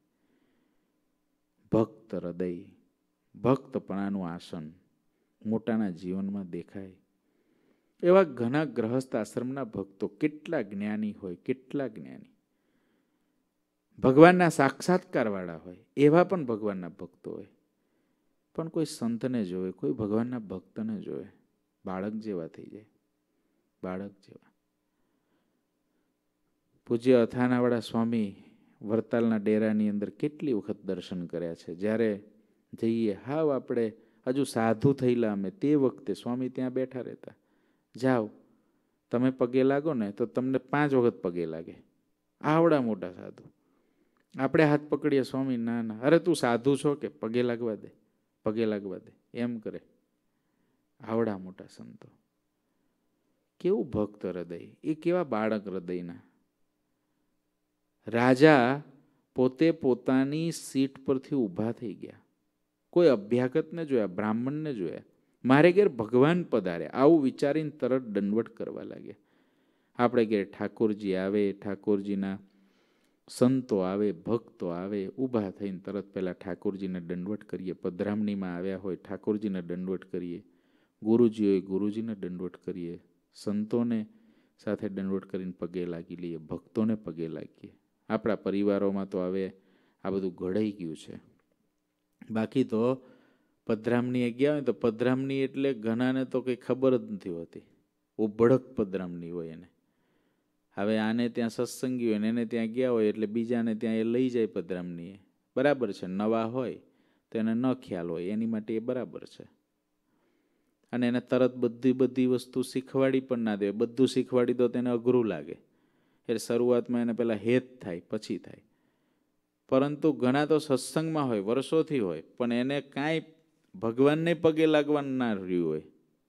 ભક્ત હૃદય, ભક્તપણાનું આસન મોટાના જીવનમાં દેખાય. એવા ઘણા ગ્રહસ્થ આશ્રમના ભક્તો કેટલા જ્ઞાની હોય, કેટલા જ્ઞાની, ભગવાનના સાક્ષાત્કાર વાળા હોય, એવા પણ ભગવાનના ભક્તો હોય. પણ કોઈ સંતને જોવે, કોઈ ભગવાનના ભક્તને જોવે, બાળક જેવા થઈ જાય, બાળક જેવા. પૂજ્ય અથાનાવાળા સ્વામી વરતાલના ડેરાની અંદર કેટલી વખત દર્શન કર્યા છે. જ્યારે જઈએ, હાવ આપણે હજુ સાધુ થયેલા અમે તે વખતે સ્વામી ત્યાં બેઠા રહેતા. જાઓ તમે પગે લાગો ને તો તમને પાંચ વખત પગે લાગે. આવડા મોટા સાધુ. આપણે હાથ પકડીએ, સ્વામી ના ના, અરે તું સાધુ છો કે પગે લાગવા દે, પગે લાગવા દે, એમ કરે. આવડા મોટા સંતો. કેવું ભક્ત હૃદય, એ કેવા બાળક હૃદયના. રાજા પોતે પોતાની સીટ પરથી ઊભા થઈ ગયા. કોઈ અભ્યાગતને જોયા, બ્રાહ્મણને જોયા, મારે ઘેર ભગવાન પધારે આવું વિચારીને તરત દંડવટ કરવા લાગ્યા. આપણે ઘેર ઠાકોરજી આવે, ઠાકોરજીના સંતો આવે, ભક્તો આવે, ઊભા થઈને તરત પહેલાં ઠાકોરજીને દંડવટ કરીએ. પધરામણીમાં આવ્યા હોય ઠાકોરજીને દંડવટ કરીએ, ગુરુજી હોય ગુરુજીને દંડવટ કરીએ, સંતોને સાથે દંડવટ કરીને પગે લાગી લઈએ, ભક્તોને પગે લાગીએ. આપણા પરિવારોમાં તો હવે આ બધું ઘડાઈ ગયું છે. બાકી તો પધરામણીએ ગયા હોય તો પધરામણી એટલે ઘણાને તો કંઈ ખબર જ નથી હોતી. ઉભડક પધરામણી હોય એને. હવે આને ત્યાં સત્સંગી હોય ને એને ત્યાં ગયા હોય એટલે બીજાને ત્યાં એ લઈ જાય પધરામણીએ. બરાબર છે, નવા હોય તો એને ન ખ્યાલ હોય, એની માટે એ બરાબર છે. અને એને તરત બધી બધી વસ્તુ શીખવાડી પણ ના દે. બધું શીખવાડી દો તેને અઘરું લાગે. એટલે શરૂઆતમાં એને પહેલાં હેત થાય, પછી થાય. પરંતુ ઘણા તો સત્સંગમાં હોય, વર્ષોથી હોય, પણ એને કાંઈ ભગવાનને પગે લાગવાનું ના રહ્યું હોય.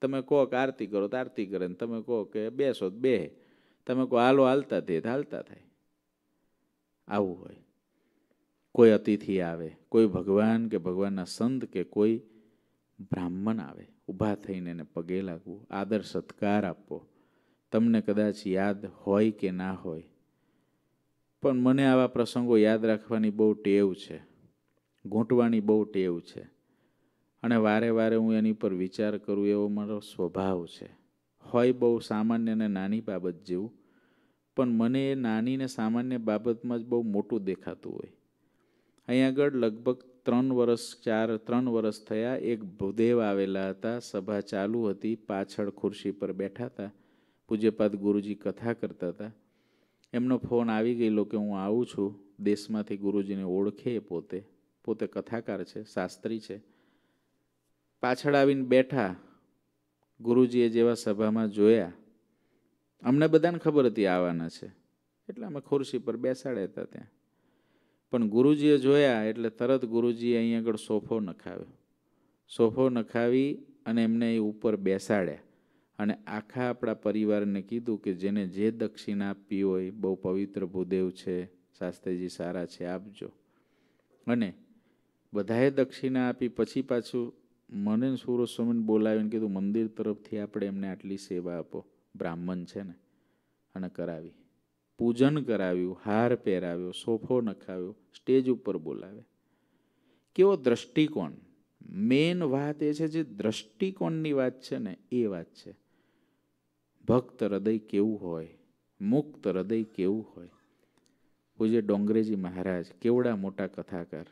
તમે કહો કે આરતી કરો તો આરતી કરે, ને તમે કહો કે બેસો તો બે, તમે કહો હાલો હાલતા તે હાલતા થાય. આવું હોય. કોઈ અતિથિ આવે, કોઈ ભગવાન કે ભગવાનના સંત કે કોઈ બ્રાહ્મણ આવે, ઊભા થઈને એને પગે લાગવું, આદર સત્કાર આપવો. તમને કદાચ યાદ હોય કે ના હોય, પણ મને આવા પ્રસંગો યાદ રાખવાની બહુ ટેવ છે, ગૂંટવાની બહુ ટેવ છે, અને વારે વારે હું એની પર વિચાર કરું એવો મારો સ્વભાવ છે. હોય બહુ સામાન્ય અને નાની બાબત જેવું, પણ મને એ નાની ને સામાન્ય બાબતમાં જ બહુ મોટું દેખાતું હોય. અહીં આગળ લગભગ ત્રણ વર્ષ ચાર ત્રણ વર્ષ થયા. એક ભૂદેવ આવેલા હતા, સભા ચાલુ હતી, પાછળ ખુરશી પર બેઠા હતા, પૂજ્યપાદ ગુરુજી કથા કરતા હતા. એમનો ફોન આવી ગયેલો કે હું આવું છું. દેશમાંથી ગુરુજીને ઓળખે, પોતે પોતે કથાકાર છે, શાસ્ત્રી છે. પાછળ આવીને બેઠા. ગુરુજીએ જેવા સભામાં જોયા, અમને બધાને ખબર હતી આવવાના છે, એટલે અમે ખુરશી પર બેસાડ્યા હતા ત્યાં. પણ ગુરુજીએ જોયા એટલે તરત ગુરુજીએ અહીં આગળ સોફો નખાવ્યો. સોફો નખાવી અને એમને એ ઉપર બેસાડ્યા અને આખા આપણા પરિવારને કીધું કે જેને જે દક્ષિણા આપવી હોય, બહુ પવિત્ર ભૂદેવ છે, શાસ્ત્રીજી સારા છે, આપજો. અને બધાએ દક્ષિણા આપી. પછી પાછું મને સુરત સ્વામીને બોલાવીને કીધું મંદિર તરફથી આપણે એમને આટલી સેવા આપો, બ્રાહ્મણ છે ને, અને કરાવી. પૂજન કરાવ્યું, હાર પહેરાવ્યો, સોફો નખાવ્યો, સ્ટેજ ઉપર બોલાવે. કેવો દ્રષ્ટિકોણ! મેન વાત એ છે, જે દ્રષ્ટિકોણની વાત છે ને, એ વાત છે. ભક્ત હૃદય કેવું હોય, મુક્ત હૃદય કેવું હોય. પૂજ્ય ડોંગરેજી મહારાજ કેવડા મોટા કથાકાર,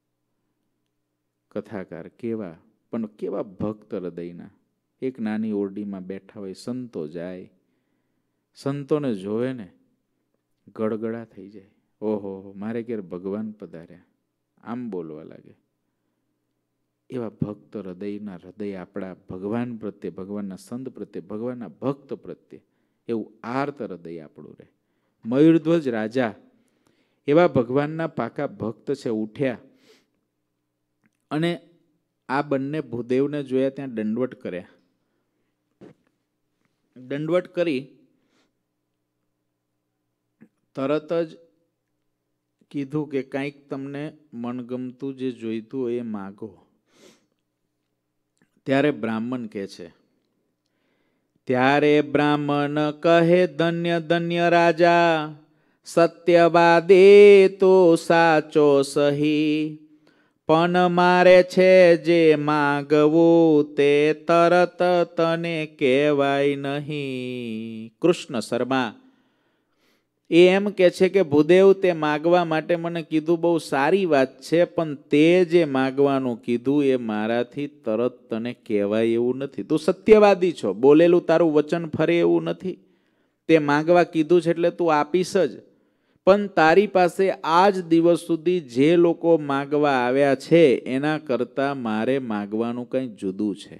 કથાકાર કેવા, પણ કેવા ભક્ત હૃદયના. એક નાની ઓરડીમાં બેઠા હોય, સંતો જાય, સંતોને જોવે ને ગળગળા થઈ જાય. ઓહો, મારે ઘેર ભગવાન પધાર્યા, આમ બોલવા લાગે. એવા ભક્ત હૃદયના હૃદય આપણા ભગવાન પ્રત્યે, ભગવાનના સંત પ્રત્યે, ભગવાનના ભક્ત પ્રત્યે એવું આર્ત હૃદય આપણું રહે. મયુરધ્વજ રાજા એવા ભગવાનના પાકા ભક્ત છે. ઉઠ્યા અને આ બંને ભૂદેવને જોયા, ત્યાં દંડવટ કર્યા. દંડવટ કરી તરત જ કીધું કે કંઈક તમને મનગમતું જે જોઈતું હોય એ માગો. ત્યારે બ્રાહ્મણ કહે છે, ત્યારે બ્રાહ્મણ કહે ધન્ય ધન્ય રાજા, સત્યવાદે તો સાચો સહી, પણ મારે છે જે માગવું તે તરત તને કહેવાય નહીં. કૃષ્ણ શર્મા એ એમ કે છે કે ભૂદેવ, તે માગવા માટે મને કીધું બહુ સારી વાત છે, પણ તે જે માગવાનું કીધું એ મારાથી તરત તને કહેવાય એવું નથી. તું સત્યવાદી છો, બોલેલું તારું વચન ફરે એવું નથી. તે માગવા કીધું છે એટલે તું આપીશ જ, પણ તારી પાસે આજ દિવસ સુધી જે લોકો માગવા આવ્યા છે એના કરતા મારે માગવાનું કંઈ જુદું છે.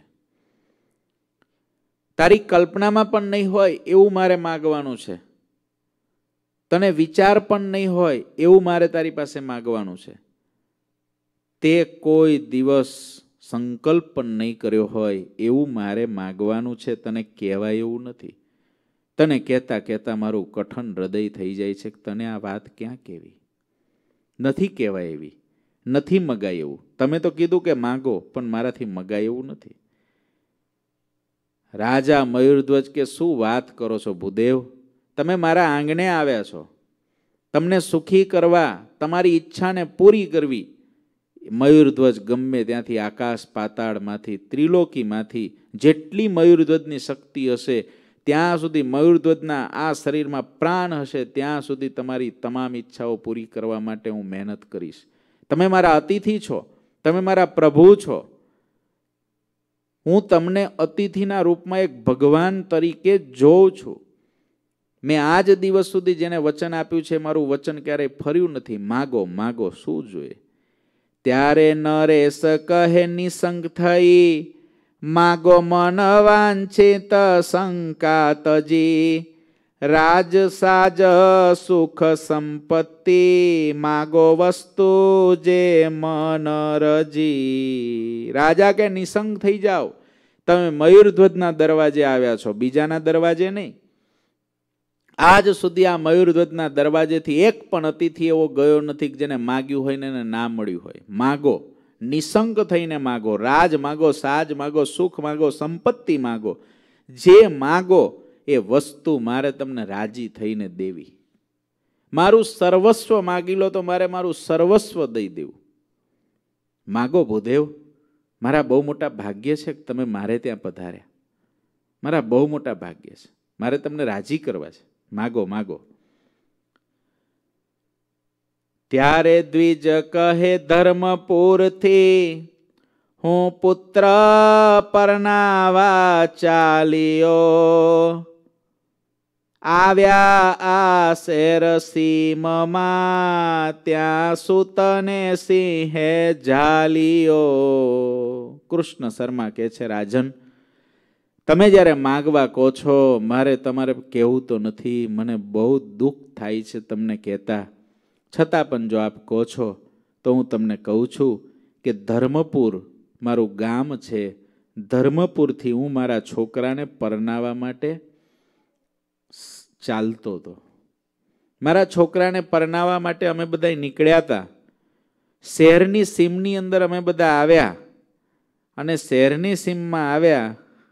તારી કલ્પનામાં પણ નહીં હોય એવું મારે માગવાનું છે. તને વિચાર પણ નહીં હોય એવું મારે તારી પાસે માગવાનું છે. તે કોઈ દિવસ સંકલ્પ પણ નહીં કર્યો હોય એવું મારે માગવાનું છે. તને કહેવાય એવું નથી. તને કહેતા કહેતા મારું કઠણ હૃદય થઈ જાય છે કે તને આ વાત ક્યાં કહેવી. નથી કહેવાય એવી, નથી મગાય એવું. તમે તો કીધું કે માગો, પણ મારાથી મગાય એવું નથી. રાજા મયુરધ્વજ કે શું વાત કરો છો ભૂદેવ, તમે મારા આંગણે આવ્યા છો, તમને સુખી કરવા, તમારી ઈચ્છાને પૂરી કરવી. મયુરધ્વજ ગમે ત્યાંથી, આકાશ પાતાળમાંથી, ત્રિલોકીમાંથી જેટલી મયુરધ્વજની શક્તિ હશે ત્યાં સુધી, મયુરધ્વજના આ શરીરમાં પ્રાણ હશે ત્યાં સુધી તમારી તમામ ઈચ્છાઓ પૂરી કરવા માટે હું મહેનત કરીશ. તમે મારા અતિથિ છો, તમે મારા પ્રભુ છો. હું તમને અતિથિના રૂપમાં એક ભગવાન તરીકે જોઉં છું. મેં આજ દિવસ સુધી જેને વચન આપ્યું છે મારું વચન ક્યારેય ફર્યું નથી. માગો માગો, શું જોઈએ. ત્યારે નરેશ કહે નિસંગ થઈ, માગો મન વાંછિત શંકા તજી, રાજ સાજ સુખ સંપત્તિ, માગો વસ્તુ જે મન રજી. રાજા કે નિસંગ થઈ જાઓ, તમે મયુરધ્વજના દરવાજે આવ્યા છો, બીજાના દરવાજે નહીં. આજ સુધી આ મયુરધ્વજના દરવાજેથી એક પણ અતિથિ એવો ગયો નથી કે જેને માગ્યું હોય ને એને ના મળ્યું હોય. માગો, નિસંક થઈને માગો, રાજ માગો, સાજ માગો, સુખ માગો, સંપત્તિ માગો, જે માગો એ વસ્તુ મારે તમને રાજી થઈને દેવી. મારું સર્વસ્વ માગી લો તો મારે મારું સર્વસ્વ દઈ દેવું. માગો ભૂદેવ, મારા બહુ મોટા ભાગ્ય છે કે તમે મારે ત્યાં પધાર્યા. મારા બહુ મોટા ભાગ્ય છે, મારે તમને રાજી કરવા છે. માગો માગો. ત્યારે દ્વિજ કહે ધર્મપુરથી હું પુત્ર પરનાવા ચાલ્યો. આવ્યા આ શેર સીમમાં ત્યાં સૂતને સિંહે ઝાલ્યો. કૃષ્ણ શર્મા કહે છે, રાજન તમે જ્યારે માગવા કહો છો મારે તમારે કહેવું તો નથી, મને બહુ દુઃખ થાય છે તમને કહેતા, છતાં પણ જો આપ કહો છો તો હું તમને કહું છું કે ધર્મપુર મારું ગામ છે. ધર્મપુરથી હું મારા છોકરાને પરણાવવા માટે ચાલતો હતો. મારા છોકરાને પરણાવવા માટે અમે બધા નીકળ્યા હતા. શહેરની સીમની અંદર અમે બધા આવ્યા અને શહેરની સીમમાં આવ્યા,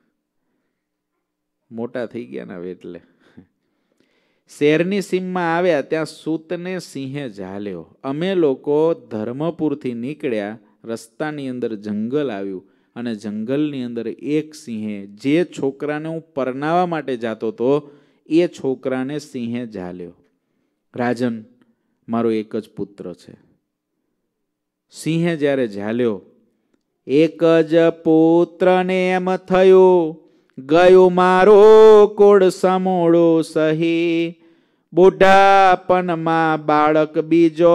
મોટા થઈ ગયા ને હવે એટલે શહેરની સીમમાં આવ્યા ત્યાં સૂતને સિંહે ઝાલ્યો. અમે લોકો ધર્મપુરથી નીકળ્યા, રસ્તાની અંદર જંગલ આવ્યું અને જંગલની અંદર એક સિંહે જે છોકરાને હું પરણાવવા માટે જતો હતો એ છોકરાને સિંહે ઝાલ્યો. રાજન મારો એક જ પુત્ર છે. સિંહે જ્યારે ઝાલ્યો, એક જ પુત્રને એમ થયું ગયું મારો કુળ સમૂળું સહી, બુઢાપનમાં બાળક બીજો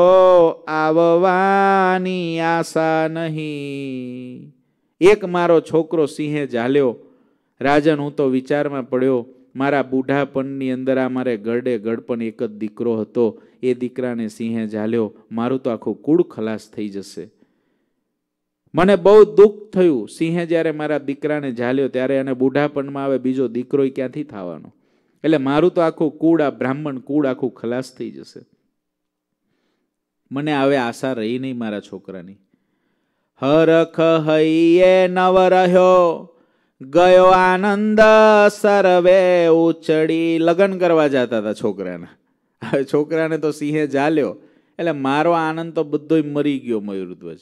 આવવાની આશા નહીં. એક મારો છોકરો સિંહે ઝાલ્યો. રાજન હું તો વિચારમાં પડ્યો, મારા બુઢાપણની અંદર આ મારે ગરડે ગડપણ એક જ દીકરો હતો, એ દીકરાને સિંહે ઝાલ્યો, મારું તો આખું કુળ ખલાસ થઈ જશે. મને બહુ દુઃખ થયું. સિંહે જ્યારે મારા દીકરાને ઝાલ્યો ત્યારે એને બુઢાપણમાં આવે બીજો દીકરો ક્યાંથી થવાનો, એટલે મારું તો આખું કુળ, આ બ્રાહ્મણ કુળ આખું ખલાસ થઈ જશે. મને હવે આશા રહી નહીં મારા છોકરાની. હરખ હૈયે નવ રહ્યો, ગયો આનંદ સર્વે ઉચડી. લગ્ન કરવા જતા હતા છોકરાના. હવે છોકરાને તો સિંહે ઝાલ્યો એટલે મારો આનંદ તો બધો મરી ગયો. મયુરધ્વજ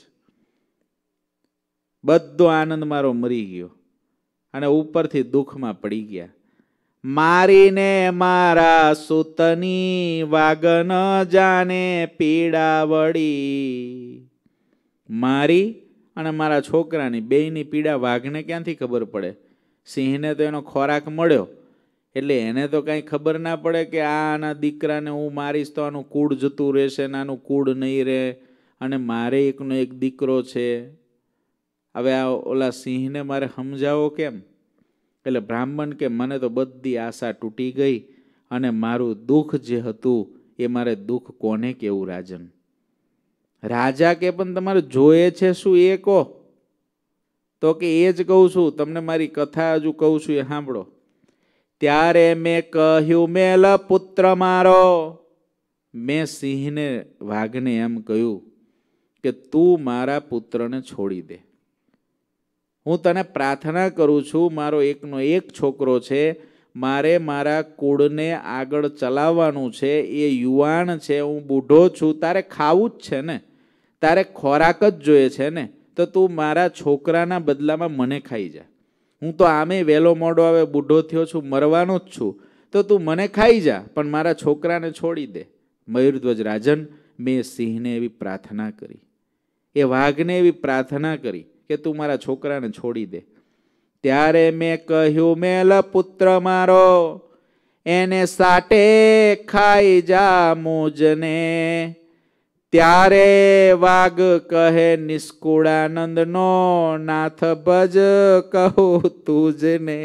બધો આનંદ મારો મરી ગયો અને ઉપરથી દુઃખમાં પડી ગયા. મારીને મારા સૂતની વાગન જાને પીડા વળી. મારી અને મારા છોકરાની બેયની પીડા વાઘને ક્યાંથી ખબર પડે? સિંહને તો એનો ખોરાક મળ્યો એટલે એને તો કાંઈ ખબર ના પડે કે આ આના દીકરાને હું મારીશ તો આનું કુળ જતું રહેશે ને આનું કુળ નહીં રહે, અને મારે એકનો એક દીકરો છે. હવે આ ઓલા સિંહને મારે સમજાવો કેમ? એટલે બ્રાહ્મણ કે મને તો બધી આશા તૂટી ગઈ અને મારું દુઃખ જે હતું એ મારે દુઃખ કોને કેવું રાજન? રાજા કે પણ તમારે જોઈએ છે શું એ કહો. તો કે એ જ કહું છું, તમને મારી કથા હજુ કહું છું એ સાંભળો. ત્યારે મેં કહ્યું મેલ પુત્ર મારો. મેં સિંહને વાઘને એમ કહ્યું કે તું મારા પુત્રને છોડી દે. હું તને પ્રાર્થના કરું છું, મારો એકનો એક છોકરો છે, મારે મારા કુળને આગળ ચલાવવાનું છે, એ યુવાન છે, હું બૂઢો છું, તારે ખાવું જ છે ને, તારે ખોરાક જ જોઈએ છે ને, તો તું મારા છોકરાના બદલામાં મને ખાઈ જા. હું તો આમે વહેલો મોડો આવે બૂઢો થયો છું, મરવાનો જ છું, તો તું મને ખાઈ જા પણ મારા છોકરાને છોડી દે. મયુરધ્વજ રાજન, મેં સિંહને એવી પ્રાર્થના કરી, એ વાઘને એવી પ્રાર્થના કરી કે તું મારા છોકરાને છોડી દે. ત્યારે મેં કહ્યું મેલ પુત્ર મારો, એને સાટે ખાઈ જા મુજને. ત્યારે વાઘ કહે નિષ્કુળાનંદ નો નાથ ભજ કહું તુજને.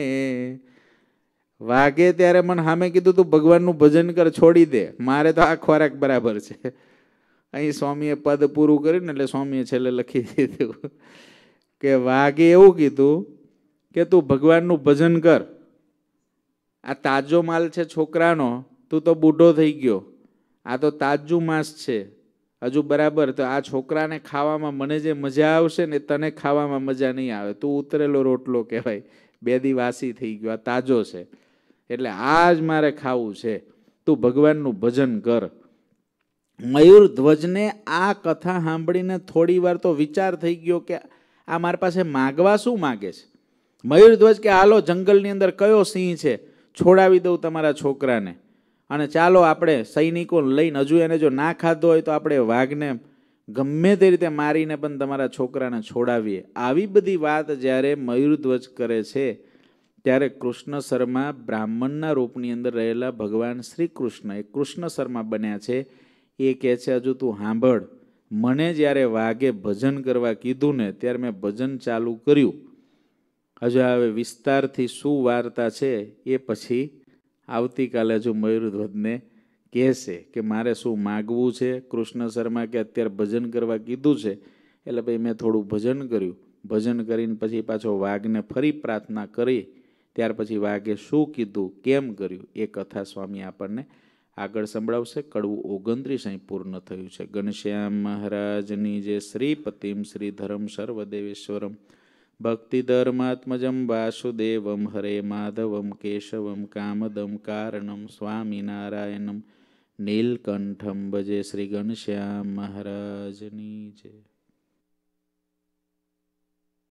વાઘે ત્યારે મને સામે કીધું તું ભગવાનનું ભજન કર, છોડી દે, મારે તો આ ખોરાક બરાબર છે. અહીં સ્વામીએ પદ પૂરું કર્યું ને એટલે સ્વામીએ છેલ્લે લખી દીધું કે વાઘે એવું કીધું કે તું ભગવાનનું ભજન કર, આ તાજો માલ છે છોકરાનો, તું તો બૂઢો થઈ ગયો, આ તો તાજું માંસ છે હજુ બરાબર, તો આ છોકરાને ખાવામાં મને જે મજા આવશે ને તને ખાવામાં મજા નહીં આવે, તું ઉતરેલો રોટલો કહેવાય, બે દી વાસી થઈ ગયો, આ તાજો છે એટલે આ જ મારે ખાવું છે, તું ભગવાનનું ભજન કર. મયુર ધ્વજને આ કથા સાંભળીને થોડી વાર તો વિચાર થઈ ગયો કે આ મારી પાસે માગવા શું માગે છે. મયુર ધ્વજ કે હાલો જંગલની અંદર કયો સિંહ છે, છોડાવી દઉં તમારા છોકરાને, અને ચાલો આપણે સૈનિકો લઈને, હજુ એને જો ના ખાધો હોય તો આપણે વાઘને ગમે તે રીતે મારીને પણ તમારા છોકરાને છોડાવીએ. આવી બધી વાત જ્યારે મયુરધ્વજ કરે છે ત્યારે કૃષ્ણ શર્મા બ્રાહ્મણના રૂપની અંદર રહેલા ભગવાન શ્રી કૃષ્ણ એ કૃષ્ણ શર્મા બન્યા છે. એ કહે છે હજુ તું સાંભળ, મને જ્યારે વાઘે ભજન કરવા કીધું ને ત્યારે મેં ભજન ચાલુ કર્યું. હજુ હવે વિસ્તારથી શું વાર્તા છે એ પછી આવતીકાલે હજુ મયુરધ્વજને કહેશે કે મારે શું માગવું છે. કૃષ્ણ શર્મા કે અત્યારે ભજન કરવા કીધું છે એટલે ભાઈ મેં થોડું ભજન કર્યું, ભજન કરીને પછી પાછો વાઘને ફરી પ્રાર્થના કરી, ત્યાર પછી વાઘે શું કીધું, કેમ કર્યું એ કથા સ્વામી આપણને આગળ સંભળાવશે. કડવું ઓગણત્રીસ અહીં પૂર્ણ થયું છે. ઘનશ્યામ મહારાજની જે શ્રીપતિમ શ્રીધરમ સર્વદેવેશ્વરમ ભક્તિધર્માત્મજમ વાસુદેવમ હરે માધવમ કેશવમ કામદમ કારણમ સ્વામિનારાયણમ નીલકંઠમ ભજે. શ્રી ઘનશ્યામ મહારાજની જય.